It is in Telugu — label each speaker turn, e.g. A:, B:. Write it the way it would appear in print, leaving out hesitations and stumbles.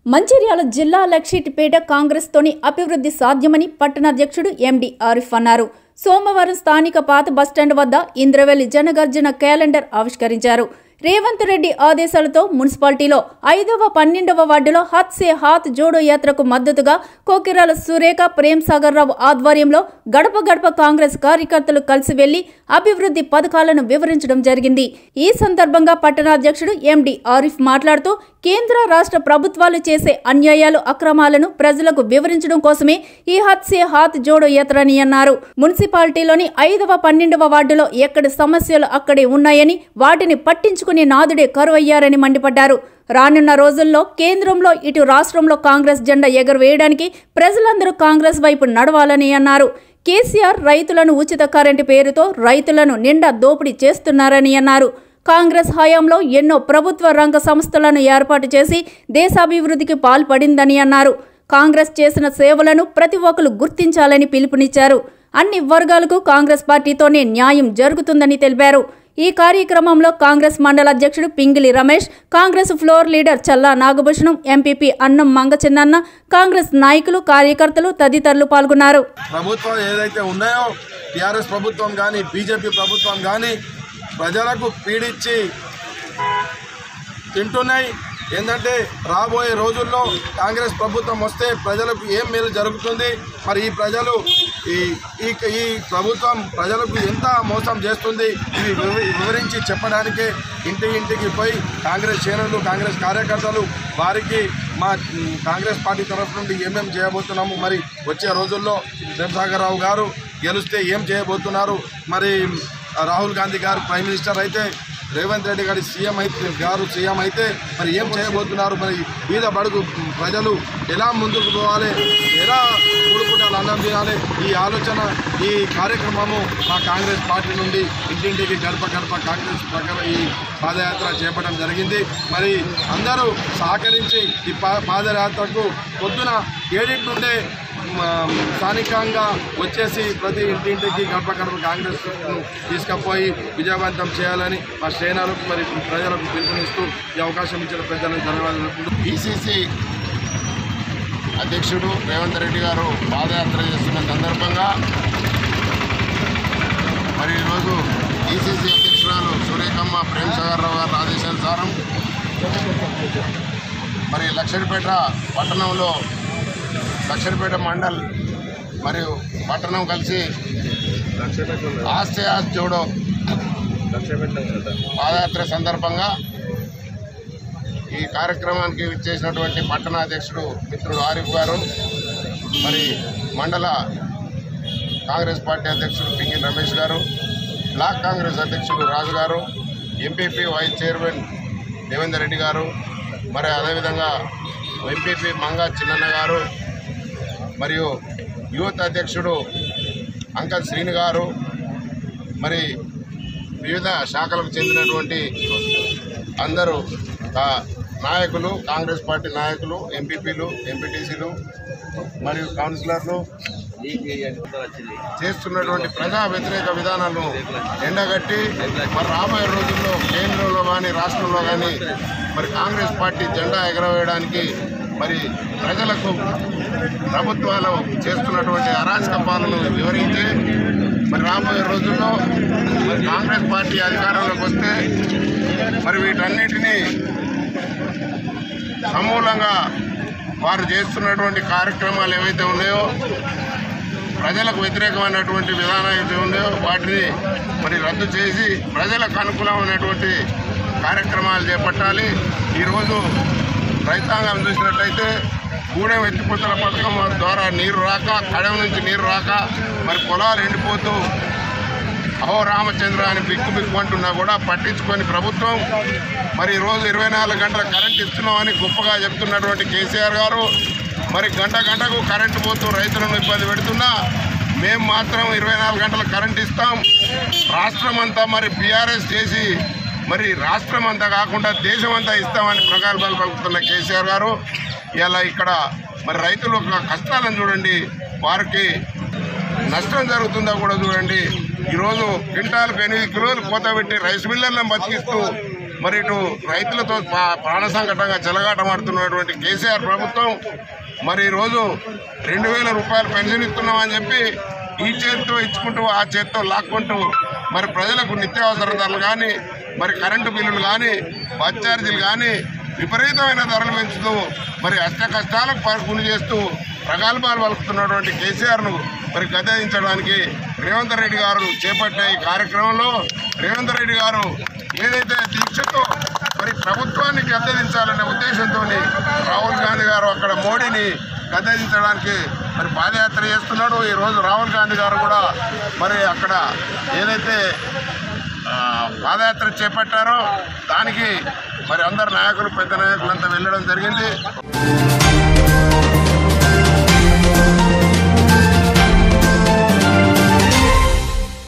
A: మంచిర్యాల జిల్లా లక్షిట్పేట కాంగ్రెస్ తోని అభివృద్ధి సాధ్యమని పట్టణాధ్యక్షుడు ఎండి ఆరిఫ్ అన్నారు. సోమవారం స్థానిక పాత బస్టాండ్ వద్ద ఇంద్రవెల్లి జనగర్జన క్యాలెండర్ ఆవిష్కరించారు. రేవంత్ రెడ్డి ఆదేశాలతో మున్సిపాలిటీలో 5వ 12వ వార్డులో హాత్ సే హాత్ జోడో యాత్రకు మద్దతుగా కోకిరాల సురేఖ ప్రేమ్ సాగర్ రావు ఆధ్వర్యంలో గడప గడప కాంగ్రెస్ కార్యకర్తలు కలిసి వెళ్లి అభివృద్ధి పథకాలను వివరించడం జరిగింది. ఈ సందర్భంగా పట్టణాధ్యక్షుడు ఎండి ఆరిఫ్ మాట్లాడుతూ కేంద్ర రాష్ట్ర ప్రభుత్వాలు చేసే అన్యాయాలు అక్రమాలను ప్రజలకు వివరించడం కోసమే ఈ హాత్ సే హాత్ జోడో యాత్ర అని అన్నారు. మున్సిపాలిటీలోని 5వ 12వ వార్డులో ఎక్కడి సమస్యలు అక్కడే ఉన్నాయని వాటిని పట్టించుకునే నాదుడే కరువయ్యారని మండిపడ్డారు. రానున్న రోజుల్లో కేంద్రంలో ఇటు రాష్ట్రంలో కాంగ్రెస్ జెండా ఎగురవేయడానికి ప్రజలందరూ కాంగ్రెస్ వైపు నడవాలని అన్నారు. కేసీఆర్ రైతులను ఉచిత కరెంటు పేరుతో రైతులను నిండా దోపిడీ చేస్తున్నారని అన్నారు. కాంగ్రెస్ హయాంలో ఎన్నో ప్రభుత్వ రంగ సంస్థలను ఏర్పాటు చేసి దేశాభివృద్ధికి పాల్పడిందని అన్నారు. కాంగ్రెస్ చేసిన సేవలను ప్రతి ఒక్కరు గుర్తించాలని పిలుపునిచ్చారు. అన్ని వర్గాలకు కాంగ్రెస్ పార్టీతోనే న్యాయం జరుగుతుందని తెలిపారు. ఈ కార్యక్రమంలో కాంగ్రెస్ మండల అధ్యక్షుడు Pingili Ramesh, Congress floor leader Challa Nagabhushanam, MPP Annam Mangachinnanna, Congress నాయకులు, కార్యకర్తలు తదితరులు పాల్గొన్నారు.
B: ప్రభుత్వం ఏదైతే ఉన్నాయో టీఆర్ఎస్ ప్రభుత్వం కానీ బీజేపీ ప్రభుత్వం కానీ ప్రజలకు పీడించి తింటున్నాయి. ఏంటంటే రాబోయే రోజుల్లో కాంగ్రెస్ ప్రభుత్వం వస్తే ప్రజలకు ఏం మేలు జరుగుతుంది, మరి ఈ ప్రజలు ఈ ప్రభుత్వం ప్రజలకు ఎంత మోసం చేస్తుంది ఇవి వివరించి చెప్పడానికే ఇంటికి పోయి కాంగ్రెస్ శ్రేణులు, కాంగ్రెస్ కార్యకర్తలు వారికి మా కాంగ్రెస్ పార్టీ తరఫు నుండి ఏమేం చేయబోతున్నాము, మరి వచ్చే రోజుల్లో ప్రేమ్సాగర్ రావు గారు గెలిస్తే ఏం చేయబోతున్నారు, మరి రాహుల్ గాంధీ గారు ప్రైమ్ మినిస్టర్ అయితే రేవంత్ రెడ్డి గారి సీఎం అయితే మరి ఏం చేయబోతున్నారు, మరి బీద బడుగు ప్రజలు ఎలా ముందుకు పోవాలి, ఎలా కూడుకుంటారు అన్నం తినాలి, ఈ ఆలోచన ఈ కార్యక్రమము మా కాంగ్రెస్ పార్టీ నుండి ఇంటింటికి గడప గడప కాంగ్రెస్ ప్రకారం ఈ పాదయాత్ర చేపట్టడం జరిగింది. మరి అందరూ సహకరించి ఈ పాదయాత్రకు పొద్దున 7 నుండే స్థానికంగా వచ్చేసి ప్రతి ఇంటింటికి గడప గడప కాంగ్రెస్ తీసుకుపోయి విజయవంతం చేయాలని మా శ్రేణులకు మరి ప్రజలకు పిలుపునిస్తూ ఈ అవకాశం ఇచ్చిన ప్రజలకు ధన్యవాదాలు.
C: పిసిసి అధ్యక్షుడు రేవంత్ రెడ్డి గారు పాదయాత్ర చేస్తున్న సందర్భంగా మరి ఈరోజు పిసిసి అధ్యక్షురాలు సురేఖమ్మ ప్రేమ్ సాగర్ రావు గారి ఆదేశానుసారం మరి లక్షడిపేట పట్టణంలో లక్షడిపేట మండల్ మరియు పట్టణం కలిసి ఆస్తే ఆస్ జోడో పాదయాత్ర సందర్భంగా ఈ కార్యక్రమానికి విచ్చేసినటువంటి పట్టణాధ్యక్షుడు మిత్రుడు ఆరిఫ్ గారు, మరి మండల కాంగ్రెస్ పార్టీ అధ్యక్షుడు పింగిలి రమేష్ గారు, బ్లాక్ కాంగ్రెస్ అధ్యక్షుడు Raju garu, MPP vice chairman Devender Reddy garu, మరి అదేవిధంగా ఎంపీపీ మంగా చిన్నన్న గారు, మరియు యువత అధ్యక్షుడు అంకల్ శ్రీని గారు, మరి వివిధ శాఖలకు చెందినటువంటి అందరూ నాయకులు, కాంగ్రెస్ పార్టీ నాయకులు, ఎంపీపీలు, ఎంపీటీసీలు మరియు కౌన్సిలర్లు చేస్తున్నటువంటి ప్రజా వ్యతిరేక విధానాలను ఎండగట్టి మరి రాబోయే రోజుల్లో కేంద్రంలో కానీ రాష్ట్రంలో కానీ మరి కాంగ్రెస్ పార్టీ జెండా ఎగరవేయడానికి మరి ప్రజలకు ప్రభుత్వాలు చేస్తున్నటువంటి అరాచక పాలనను వివరించి మరి రాబోయే రోజుల్లో మరి కాంగ్రెస్ పార్టీ అధికారంలోకి వస్తే మరి వీటన్నిటినీ సమూలంగా వారు చేస్తున్నటువంటి కార్యక్రమాలు ఏవైతే ఉన్నాయో, ప్రజలకు వ్యతిరేకమైనటువంటి విధానాలు ఏవైతే ఉన్నాయో వాటిని మరి రద్దు చేసి ప్రజలకు అనుకూలమైనటువంటి కార్యక్రమాలు చేపట్టాలి. ఈరోజు రైతాంగం చూసినట్లయితే గూడెం ఎత్తిపోతల పథకం ద్వారా నీరు రాక, కడెం నుంచి నీరు రాక మరి పొలాలు ఎండిపోతూ అహో రామచంద్ర అని బిక్కు అంటున్నా కూడా పట్టించుకొని ప్రభుత్వం మరి ఈరోజు 24 గంటల కరెంట్ ఇస్తున్నామని గొప్పగా చెప్తున్నటువంటి కేసీఆర్ గారు మరి గంటకు కరెంటు పోతూ రైతులను ఇబ్బంది పెడుతున్నా మేము మాత్రం 24 గంటల కరెంట్ ఇస్తాం, రాష్ట్రం అంతా మరి బీఆర్ఎస్ చేసి మరి రాష్ట్రం అంతా కాకుండా దేశం అంతా ఇస్తామని ప్రగల్భాలు పలుకుతున్న కేసీఆర్ గారు ఇలా ఇక్కడ మరి రైతుల కష్టాలను చూడండి, వారికి నష్టం జరుగుతుందో కూడా చూడండి. ఈరోజు క్వింటాలకు 8 కిలోలు కోత పెట్టి రైస్ మిల్లర్లను బతికిస్తూ మరి ఇటు రైతులతో ప్రాణ సంకటంగా చెలగాటమాడుతున్నటువంటి కేసీఆర్ ప్రభుత్వం మరి ఈరోజు 2000 రూపాయలు పెన్షన్ ఇస్తున్నామని చెప్పి ఈ చేతితో ఇచ్చుకుంటూ ఆ చేతితో లాక్కుంటూ మరి ప్రజలకు నిత్యావసర ధరలు కానీ మరి కరెంటు బిల్లులు కానీ బస్ ఛార్జీలు కానీ విపరీతమైన ధరలు పెంచుతూ మరి అష్ట కష్టాలకు గురి చేస్తూ ప్రగల్భాలు పలుకుతున్నటువంటి కేసీఆర్ను మరి గద్దెదించడానికి రేవంత్ రెడ్డి గారు చేపట్టే ఈ కార్యక్రమంలో రేవంత్ రెడ్డి గారు ఏదైతే దీక్షతో మరి ప్రభుత్వాన్ని గద్దెదించాలనే ఉద్దేశంతో రాహుల్ గాంధీ గారు అక్కడ మోడీని గద్దెదించడానికి మరి పాదయాత్ర చేస్తున్నాడు. ఈరోజు రాహుల్ గాంధీ గారు కూడా మరి అక్కడ ఏదైతే పాదయాత్ర చేపట్టారో దానికి మరి అందరు నాయకులు పెద్ద నాయకులంతా వెళ్ళడం జరిగింది.